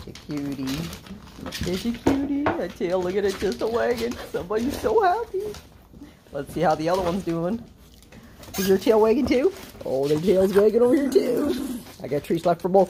You cutie. There's your cutie. A tail, look at it, just a wagging. Somebody's so happy. Let's see how the other one's doing. Is your tail wagging too? Oh, their tail's wagging over here too. I got treats left for both.